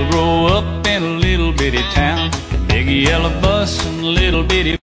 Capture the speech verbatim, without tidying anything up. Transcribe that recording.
We'll grow up in a little bitty town, big yellow bus and a little bitty